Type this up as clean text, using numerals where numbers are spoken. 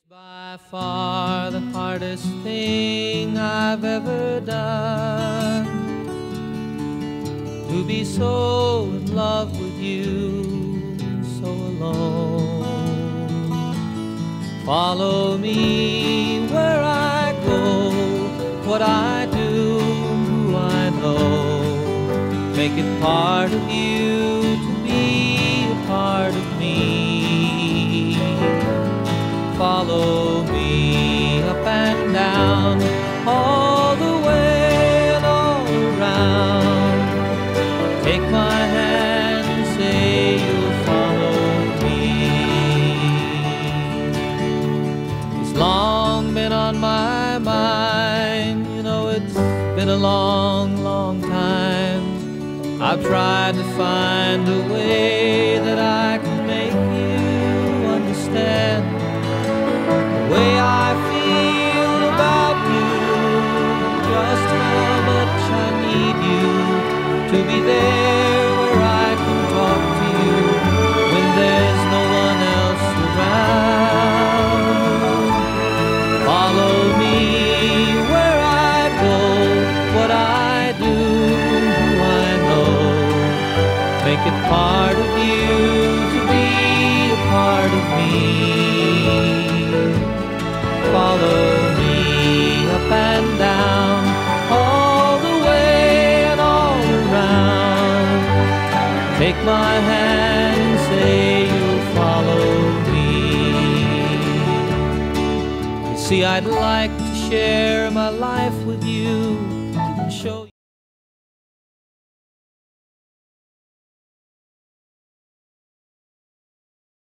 By far the hardest thing I've ever done, to be so in love with you, so alone. Follow me where I go, what I do, who I know. Make it part of you to be a part of me. Follow me up and down, all the way and all around. Take my hand and say you'll follow me. It's long been on my mind, you know it's been a long, long time. I've tried to find a way that I can make you understand the way I feel about you, just how much I need you to be there where I can talk to you when there's no one else around. Follow me where I go, what I do, who I know. Make it part of you to be a part of me. Follow me up and down, all the way and all around. Take my hand and say you'll follow me. You see, I'd like to share my life with you and show you